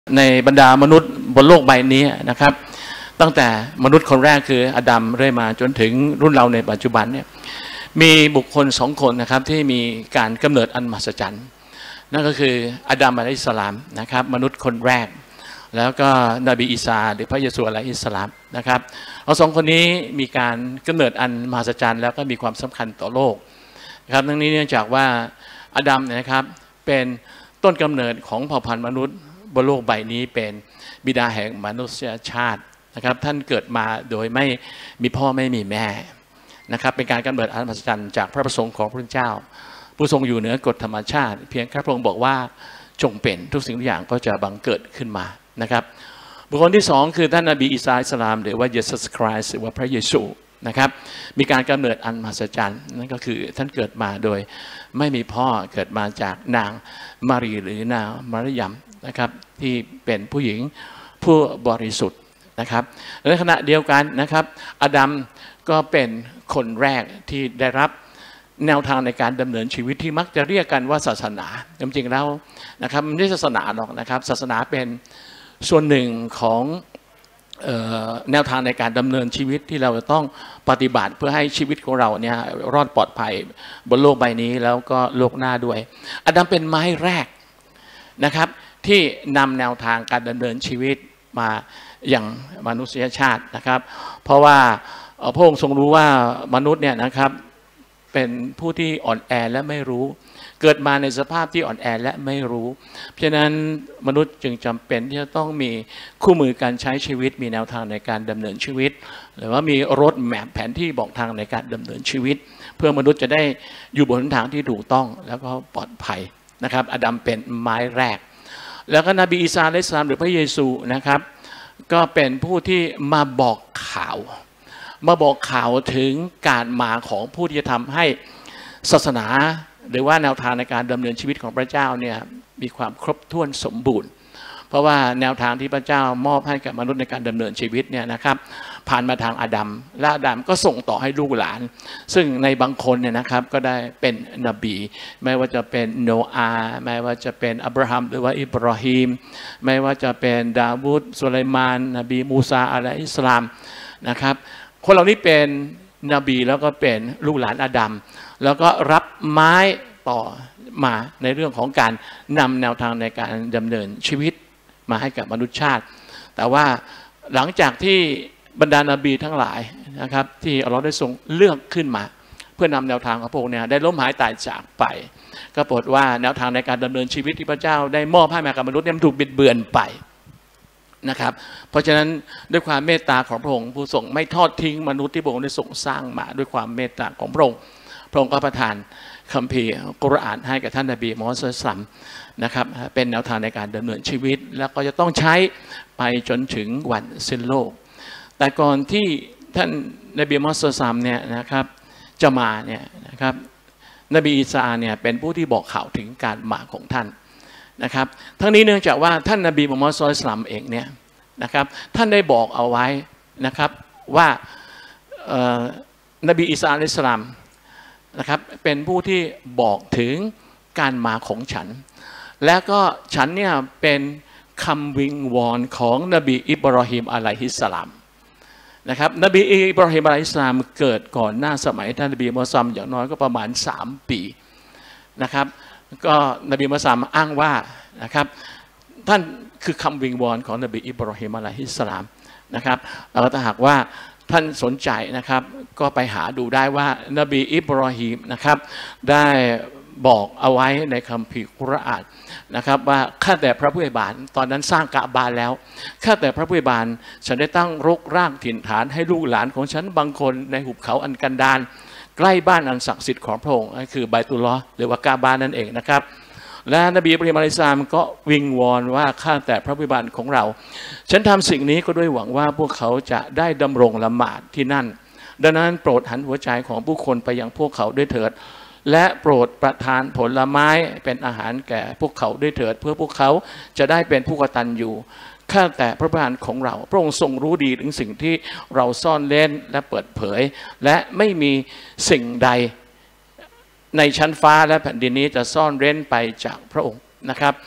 ในบรรดามนุษย์บนโลกใบนี้นะครับตั้งแต่มนุษย์คนแรกคืออาดัมเรื่อยมาจนถึงรุ่นเราในปัจจุบันเนี่ยมีบุคคลสองคนนะครับที่มีการกำเนิดอันมหัศจรรย์นั่นก็คืออาดัมอะลัยฮิสสลามนะครับมนุษย์คนแรกแล้วก็นบีอีสาหรือพระเยซูอะลัยฮิสสลามนะครับเอาสองคนนี้มีการกำเนิดอันมหัศจรรย์แล้วก็มีความสำคัญต่อโลกนะครับทั้งนี้เนื่องจากว่าอาดัมนะครับเป็นต้นกำเนิดของเผ่าพันธุ์มนุษย์บนโลกใบนี้เป็นบิดาแห่งมนุษยชาตินะครับท่านเกิดมาโดยไม่มีพ่อไม่มีแม่นะครับเป็นการกำเนิดอันมหัศจรรย์จากพระประสงค์ของพระเจ้าผู้ทรงอยู่เหนือกฎธรรมชาติเพียงแค่พระองค์บอกว่าจงเป็นทุกสิ่งทุกอย่างก็จะบังเกิดขึ้นมานะครับบุคคลที่สองคือท่านนบีอีสาอิสลามหรือว่าเยซูคริสต์หรือว่าพระเยซูนะครับมีการกำเนิดอันมหัศจรรย์นั่นก็คือท่านเกิดมาโดยไม่มีพ่อเกิดมาจากนางมารีหรือนางมารยมนะครับที่เป็นผู้หญิงผู้บริสุทธิ์นะครับในขณะเดียวกันนะครับอาดัมก็เป็นคนแรกที่ได้รับแนวทางในการดำเนินชีวิตที่มักจะเรียกกันว่าศาสนาจริงๆแล้วนะครับไม่ใช่ศาสนาหรอกนะครับศาสนาเป็นส่วนหนึ่งของแนวทางในการดำเนินชีวิตที่เราจะต้องปฏิบัติเพื่อให้ชีวิตของเราเนี่ยรอดปลอดภัยบนโลกใบนี้แล้วก็โลกหน้าด้วยอาดัมเป็นไม้แรกนะครับที่นำแนวทางการดำเนินชีวิตมาอย่างมนุษยชาตินะครับเพราะว่าพระองค์ทรงรู้ว่ามนุษย์เนี่ยนะครับเป็นผู้ที่อ่อนแอและไม่รู้เกิดมาในสภาพที่อ่อนแอและไม่รู้เพราะฉะนั้นมนุษย์จึงจำเป็นที่จะต้องมีคู่มือการใช้ชีวิตมีแนวทางในการดำเนินชีวิตหรือว่ามีรถแมพแผนที่บอกทางในการดำเนินชีวิตเพื่อมนุษย์จะได้อยู่บนทางที่ถูกต้องแล้วก็ปลอดภัยนะครับอาดัมเป็นไม้แรกแล้วก็นบีอีสาอะลัยฮิสสลามหรือพระเยซูนะครับก็เป็นผู้ที่มาบอกข่าวถึงการมาของผู้ที่จะทำให้ศาสนาหรือว่าแนวทางในการดำเนินชีวิตของพระเจ้าเนี่ยมีความครบถ้วนสมบูรณ์เพราะว่าแนวทางที่พระเจ้ามอบให้กับมนุษย์ในการดำเนินชีวิตเนี่ยนะครับผ่านมาทางอาดัมและอาดัมก็ส่งต่อให้ลูกหลานซึ่งในบางคนเนี่ยนะครับก็ได้เป็นนบีไม่ว่าจะเป็นโนอาห์ไม่ว่าจะเป็นอับราฮัมหรือว่าอิบราฮิมไม่ว่าจะเป็นดาวูดสุไลมานนบีมูซาอะลัยฮิสสลามนะครับคนเหล่านี้เป็นนบีแล้วก็เป็นลูกหลานอาดัมแล้วก็รับไม้ต่อมาในเรื่องของการนำแนวทางในการดำเนินชีวิตมาให้กับมนุษยชาติแต่ว่าหลังจากที่บรรดานบีทั้งหลายนะครับที่อัลเลาะห์ได้ทรงเลือกขึ้นมาเพื่อนำแนวทางของพระองค์เนี่ยได้ล้มหายตายจากไปก็ปรากฏว่าแนวทางในการดำเนินชีวิตที่พระเจ้าได้มอบให้กับมนุษย์เนี่ยถูกบิดเบือนไปนะครับเพราะฉะนั้นด้วยความเมตตาของพระองค์ผู้ทรงไม่ทอดทิ้งมนุษย์ที่พระองค์ได้ทรงสร้างมาด้วยความเมตตาของพระองค์ก็ประทานคัมภีร์กุรอานให้กับท่านนบีมูฮัมมัดศ็อลลัลลอฮุอะลัยฮิวะซัลลัมนะครับเป็นแนวทางในการดำเนินชีวิตแล้วก็จะต้องใช้ไปจนถึงวันสิ้นโลกแต่ก่อนที่ท่านนบีมูฮัมมัดศ็อลลัลลอฮุอะลัยฮิวะซัลลัมเนี่ยนะครับจะมาเนี่ยนะครับนบีอีสาเนี่ยเป็นผู้ที่บอกข่าวถึงการมาของท่านนะครับทั้งนี้เนื่องจากว่าท่านนบีมูฮัมมัดศ็อลลัลลอฮุอะลัยฮิวะซัลลัมเองเนี่ยนะครับท่านได้บอกเอาไว้นะครับว่านบีอีสาอะลัยฮิสสลามนะครับเป็นผู้ที่บอกถึงการมาของฉันแล้วก็ฉันเนี่ยเป็นคำวิงวอนของนบีอิบราฮิมอะลัยฮิสสลามนะครับนบีอิบราฮิมอะลัยฮิสสลามเกิดก่อนหน้าสมัยท่านนบีมูฮัมมัดอย่างน้อยก็ประมาณ3 ปีนะครับก็นบีมูฮัมมัดอ้างว่านะครับท่านคือคำวิงวอนของนบีอิบราฮิมอะลัยฮิสสลามนะครับแล้วถ้าหากว่าท่านสนใจนะครับก็ไปหาดูได้ว่านบีอิบราฮิมนะครับได้บอกเอาไว้ในคัมภีร์กุรอานนะครับว่าข้าแต่พระผู้อวยบานตอนนั้นสร้างกะบาแล้วข้าแต่พระผู้อวยบานฉันได้ตั้งรกรากถิ่นฐานให้ลูกหลานของฉันบางคนในหุบเขาอันกันดารใกล้บ้านอันศักดิ์สิทธิ์ของพระองค์นั่นคือไบตุลลอฮ์หรือว่ากะบานั่นเองนะครับและนบีอิบราฮิมอะลัยฮิสสลามก็วิงวอนว่าข้าแต่พระผู้อวยบานของเราฉันทำสิ่งนี้ก็ด้วยหวังว่าพวกเขาจะได้ดำรงละหมาดที่นั่นดังนั้นโปรดหันหัวใจของผู้คนไปยังพวกเขาด้วยเถิดและโปรดประทานผลไม้เป็นอาหารแก่พวกเขาด้วยเถิดเพื่อพวกเขาจะได้เป็นผู้กตัญญูข้าแต่พระผู้อวยบานของเราพระองค์ทรงรู้ดีถึงสิ่งที่เราซ่อนเร้นและเปิดเผยและไม่มีสิ่งใดในชั้นฟ้าและแผ่นดินนี้จะซ่อนเร้นไปจากพระองค์นะครับ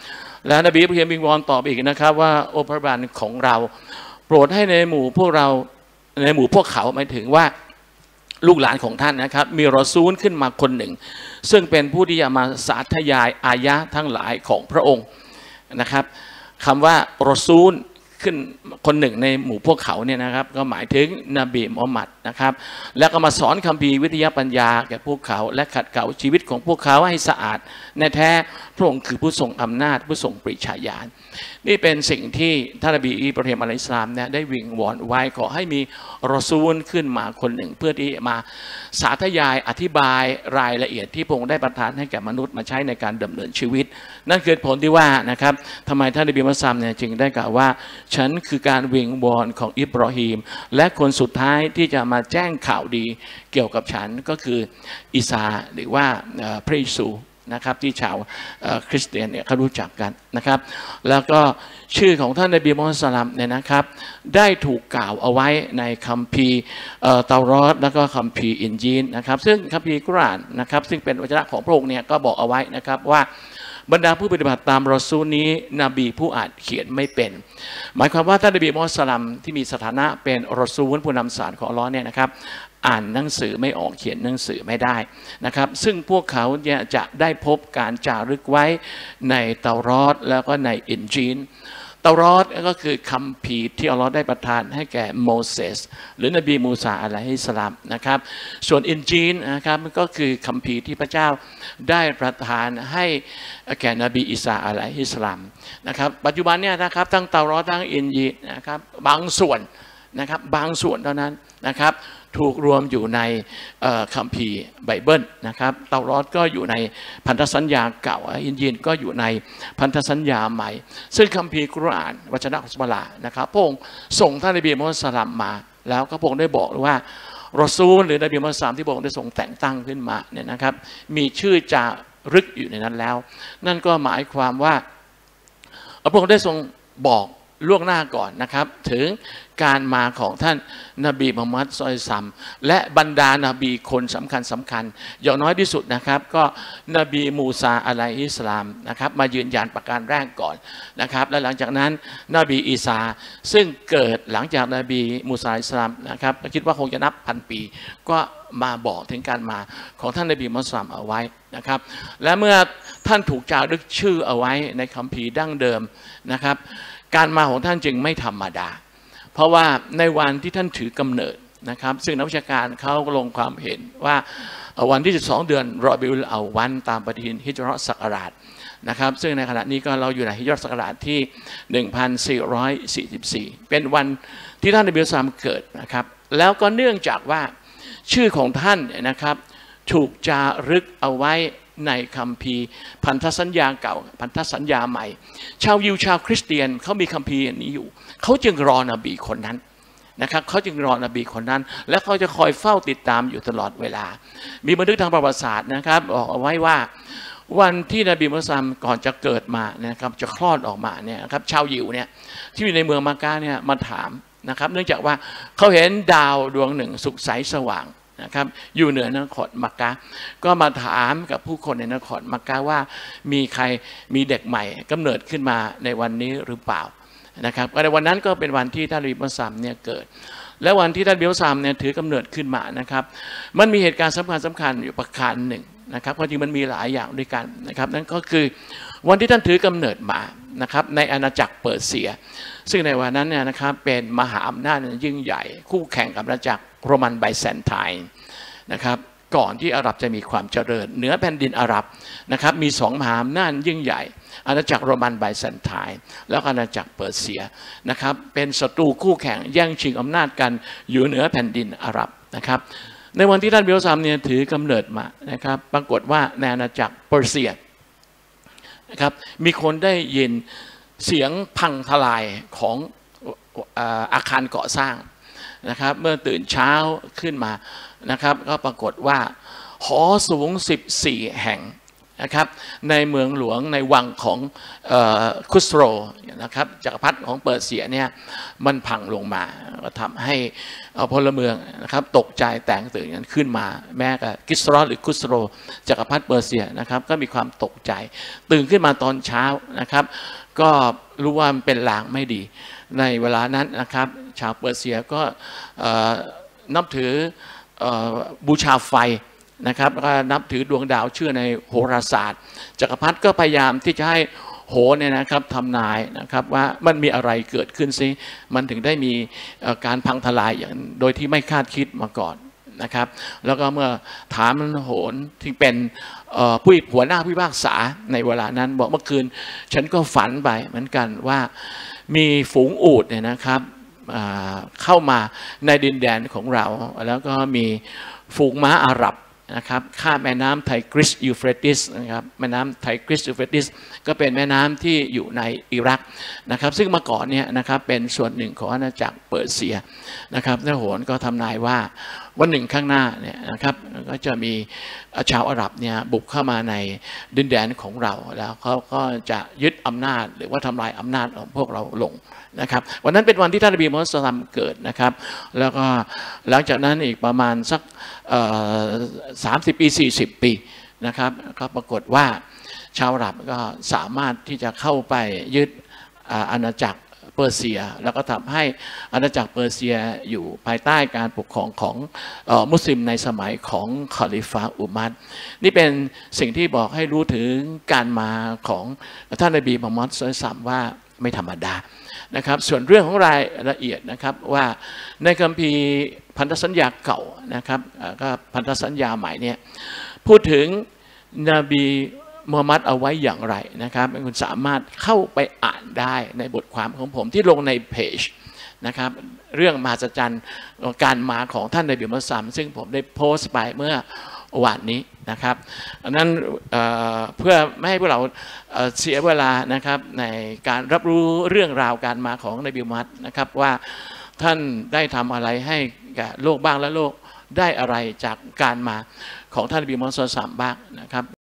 และนบีอิบราฮิมวิงวอนตอบอีกนะครับว่าโอพระบิดาของเราโปรดให้ในหมู่พวกเราในหมู่พวกเขาหมายถึงว่าลูกหลานของท่านนะครับมีรอซูลขึ้นมาคนหนึ่งซึ่งเป็นผู้ที่จะมาสาธยายอายะทั้งหลายของพระองค์นะครับคำว่ารอซูลขึ้นคนหนึ่งในหมู่พวกเขาเนี่ยนะครับก็หมายถึงนบีมุฮัมมัดนะครับแล้วก็มาสอนคัมภีร์วิทยาปัญญาแก่พวกเขาและขัดเกลาชีวิตของพวกเขาให้สะอาดแน่แท้พระองค์คือผู้ทรงอำนาจผู้ทรงปริชาญาณนี่เป็นสิ่งที่ท่านนบีอิบราฮิมอะลัยฮิสสลามเนี่ยได้วิงวอนไว้ขอให้มีรอซูลขึ้นมาคนหนึ่งเพื่อที่มาสาธยายอธิบายรายละเอียดที่พระองค์ได้ประทานให้แก่มนุษย์มาใช้ในการดำเนินชีวิตนั่นคือผลที่ว่านะครับทำไมท่านนบีมุฮัมมัดเนี่ยจึงได้กล่าวว่าฉันคือการวิงวอนของอิบราฮิมและคนสุดท้ายที่จะมาแจ้งข่าวดีเกี่ยวกับฉันก็คืออีสาหรือว่าพระเยซูนะครับที่ชาวคริสเตียนเนี่ยเขารู้จักกันนะครับแล้วก็ชื่อของท่านนบีมุฮัมมัดสลัมเนี่ยนะครับได้ถูกกล่าวเอาไว้ในคัมภีร์เตารอดแล้วก็คัมภีร์อินจีลนะครับซึ่งคัมภีร์กุรอานนะครับซึ่งเป็นวจนะของพระองค์เนี่ยก็บอกเอาไว้นะครับว่าบรรดาผู้ปฏิบัติตามรอซูลนี้นบีผู้อาจเขียนไม่เป็นหมายความว่าท่านนบีมุฮัมมัดสลัมที่มีสถานะเป็นรอซูลผู้นำสารของอัลเลาะห์เนี่ยนะครับอ่านหนังสือไม่ออกเขียนหนังสือไม่ได้นะครับซึ่งพวกเขาเนี่ยจะได้พบการจารึกไว้ในเตารอดแล้วก็ในอินจีลเตารอดก็คือคัมภีร์ที่อัลเลาะห์ได้ประทานให้แก่โมเสสหรือนบีมูซาอะลัยฮิสสลามนะครับส่วนอินจีลนะครับก็คือคัมภีร์ที่พระเจ้าได้ประทานให้แก่นบีอีสาอะลัยฮิสสลามนะครับปัจจุบันเนี่ยนะครับทั้งเตารอดทั้งอินจีลนะครับบางส่วนนะครับบางส่วนเท่านั้นนะครับถูกรวมอยู่ในคัมภีร์ไบเบิลนะครับเตารอดก็อยู่ในพันธสัญญาเก่าอินจีลก็อยู่ในพันธสัญญาใหม่ซึ่งคัมภีร์กุรอานวจนะของอัลเลาะห์นะครับพระองค์ส่งท่านนบีมุฮัมมัดสลัมมาแล้วก็พระองค์ได้บอกว่ารอซูลหรือนบีมุฮัมมัดสลัมที่พระองค์ได้ทรงแต่งตั้งขึ้นมาเนี่ยนะครับมีชื่อจารึกอยู่ในนั้นแล้วนั่นก็หมายความว่าพระองค์ได้ทรงบอกล่วงหน้าก่อนนะครับถึงการมาของท่านนบีมุฮัมมัดศ็อลลัลลอฮุอะลัยฮิวะซัลลัมและบรรดานบีคนสำคัญอย่างน้อยที่สุดนะครับก็นบีมูซาอะลัยฮิสสลามนะครับมายืนยันประการแรกก่อนนะครับและหลังจากนั้นนบีอีสาซึ่งเกิดหลังจากนบีมูซาอะลัยฮิสสลามนะครับคิดว่าคงจะนับพันปีก็มาบอกถึงการมาของท่านนบีมุฮัมมัดศ็อลลัลลอฮุอะลัยฮิวะซัลลัมเอาไว้นะครับและเมื่อท่านถูกจารึกชื่อเอาไว้ในคัมภีร์ดั้งเดิมนะครับการมาของท่านจึงไม่ธรรมดาเพราะว่าในวันที่ท่านถือกำเนิดนะครับซึ่งนักวิชาการเขาลงความเห็นว่าวันที่12เดือนรอบิอุลเอาวันตามปฏิทินฮิจเราะห์ศักราชนะครับซึ่งในขณะนี้ก็เราอยู่ในฮิจเราะห์ศักราชที่1444เป็นวันที่ท่านนบีมุฮัมมัดเกิดนะครับแล้วก็เนื่องจากว่าชื่อของท่านนะครับถูกจารึกเอาไว้ในคัมภีร์พันธสัญญาเก่าพันธสัญญาใหม่ชาวยิวชาวคริสเตียนเขามีคัมภีร์อันนี้อยู่เขาจึงรอนบีคนนั้นนะครับเขาจึงรอนบีคนนั้นและเขาจะคอยเฝ้าติดตามอยู่ตลอดเวลามีบันทึกทางประวัติศาสตร์นะครับบอกเอาไว้ว่าวันที่นบีมุฮัมมัดก่อนจะเกิดมานะครับจะคลอดออกมาเนี่ยครับชาวยิวเนี่ยที่อยู่ในเมืองมักกะฮ์เนี่ยมาถามนะครับเนื่องจากว่าเขาเห็นดาวดวงหนึ่งสุกใสสว่างนะครับอยู่เหนือนครมักกะฮ์ก็มาถามกับผู้คนในนครมักกะฮ์ว่ามีใครมีเด็กใหม่กำเนิดขึ้นมาในวันนี้หรือเปล่านะครับในวันนั้นก็เป็นวันที่ท่านนบีมุฮัมมัดเนี่ยเกิดและวันที่ท่านนบีมุฮัมมัดเนี่ยถือกำเนิดขึ้นมานะครับมันมีเหตุการณ์สำคัญอยู่ประการหนึ่งนะครับความจริงมันมีหลายอย่างด้วยกันนะครับนั่นก็คือวันที่ท่านถือกำเนิดมานะครับในอาณาจักรเปอร์เซียซึ่งในวันนั้นเนี่ยนะครับเป็นมหาอำนาจยิ่งใหญ่คู่แข่งกับอาณาจักรโรมันไบแซนไทน์นะครับก่อนที่อาหรับจะมีความเจริญเหนือแผ่นดินอาหรับนะครับมีสองมหาอำนาจยิ่งใหญ่อาณาจักรโรมันไบแซนไทน์แล้วก็อาณาจักรเปอร์เซียนะครับเป็นศัตรูคู่แข่งแย่งชิงอำนาจกันอยู่เหนือแผ่นดินอาหรับนะครับในวันที่ท่านบิลซัมเนี่ยถือกำเนิดมานะครับปรากฏว่าในอาณาจักรเปอร์เซียนะครับมีคนได้ยินเสียงพังทลายของอาคารก่อสร้างนะครับเมื่อตื่นเช้าขึ้นมานะครับก็ปรากฏว่าหอสูง14แห่งนะครับในเมืองหลวงในวังของคุสโรนะครับจักรพรรดิของเปอร์เซียเนี่ยมันพังลงมาก็ทำให้พลเมืองนะครับตกใจแตกตื่นกันขึ้นมาแม้กับกิสรอหรือคุสโรจักรพรรดิเปอร์เซียนะครับก็มีความตกใจตื่นขึ้นมาตอนเช้านะครับก็รู้ว่ามันเป็นลางไม่ดีในเวลานั้นนะครับชาวเปอร์เซียก็นับถือบูชาไฟนะครับแล้วก็นับถือดวงดาวเชื่อในโหราศาสตร์จักรพรรดิก็พยายามที่จะให้โหเนี่ยนะครับทำนายนะครับว่ามันมีอะไรเกิดขึ้นซิมันถึงได้มีการพังทลายอย่างโดยที่ไม่คาดคิดมาก่อนนะครับแล้วก็เมื่อถามโหนที่เป็นผู้หัวหน้าผู้พิพากษาในเวลานั้นบอกเมื่อคืนฉันก็ฝันไปเหมือนกันว่ามีฝูงอูฐเนี่ยนะครับเข้ามาในดินแดนของเราแล้วก็มีฝูงม้าอาหรับนะครับข้ามแม่น้ำไทกริสยูเฟรติสนะครับแม่น้ำไทกริสยูเฟรติสก็เป็นแม่น้ำที่อยู่ในอิรักนะครับซึ่งเมื่อก่อนเนี่ยนะครับเป็นส่วนหนึ่งของอาณาจักรเปอร์เซียนะครับแล้วโหนก็ทำนายว่าวันหนึ่งข้างหน้าเนี่ยนะครับก็จะมีชาวอาหรับเนี่ยบุกเข้ามาในดินแดนของเราแล้วเขาก็จะยึดอำนาจหรือว่าทำลายอำนาจของพวกเราลงนะครับวันนั้นเป็นวันที่ท่านนบีมุฮัมมัดศ็อลลัลลอฮุอะลัยฮิวะซัลลัมเกิดนะครับแล้วก็หลังจากนั้นอีกประมาณสัก30 ปี40 ปีนะครับก็ปรากฏว่าชาวอาหรับก็สามารถที่จะเข้าไปยึดอาณาจักรเปอร์เซียแล้วก็ทำให้อาณาจักรเปอร์เซียอยู่ภายใต้การปกครองของมุสลิมในสมัยของคอลิฟะห์อุมัรนี่เป็นสิ่งที่บอกให้รู้ถึงการมาของท่านนบีมุฮัมมัดศ็อลลัลลอฮุอะลัยฮิวะซัลลัมว่าไม่ธรรมดานะครับส่วนเรื่องของรายละเอียดนะครับว่าในคัมภีร์พันธสัญญาเก่านะครับก็พันธสัญญาใหม่เนี่ยพูดถึงนบีมูฮัมมัดเอาไว้อย่างไรนะครับคุณสามารถเข้าไปอ่านได้ในบทความของผมที่ลงในเพจนะครับเรื่องมหัศจรรย์การมาของท่านนบีมุฮัมมัดซึ่งผมได้โพสต์ไปเมื่อวันนี้นะครับอันนั้นเพื่อไม่ให้พวกเราเสียเวลานะครับในการรับรู้เรื่องราวการมาของนบีมุฮัมมัดนะครับว่าท่านได้ทำอะไรให้แก่โลกบ้างและโลกได้อะไรจากการมาของท่านนบีมุฮัมมัดศ็อลลัลลอฮุอะลัยฮิวะซัลลัมบ้างนะครับ